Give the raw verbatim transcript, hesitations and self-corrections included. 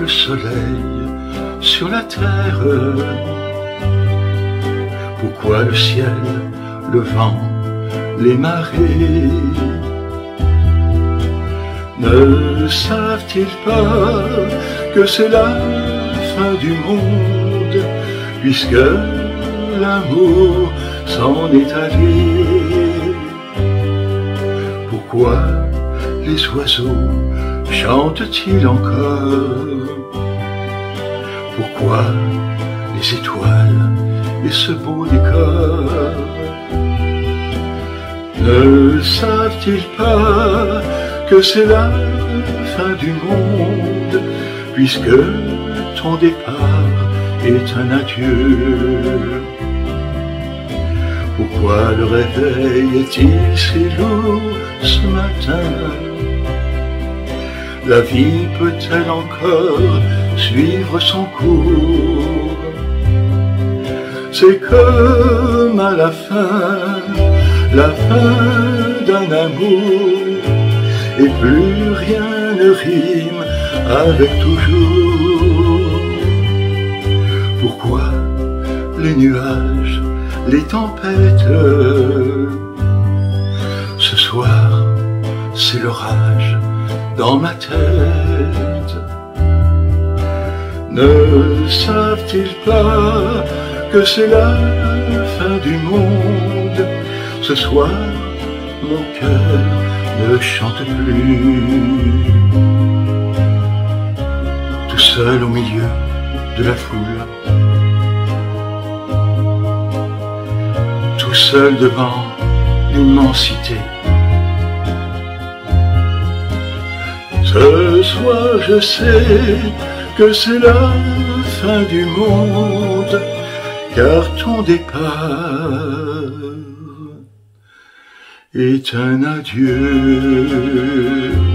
le soleil sur la terre? Pourquoi le ciel, le vent, les marées ne savent-ils pas que c'est la fin du monde, puisque l'amour s'en est allé? Pourquoi les oiseaux chantent-ils encore? Pourquoi les étoiles et ce beau décor ne savent-ils pas que c'est la fin du monde, puisque ton départ est un adieu? Pourquoi le réveil est-il si lourd ce matin? La vie peut-elle encore suivre son cours? C'est comme à la fin, la fin d'un amour, et plus rien ne rime avec toujours. Pourquoi les nuages, les tempêtes? Ce soir, c'est l'orage dans ma tête. Ne savent-ils pas que c'est la fin du monde? Ce soir, mon cœur ne chante plus. Tout seul au milieu de la foule, tout seul devant l'immensité. Ce soir je sais que c'est la fin du monde, car ton départ est un adieu.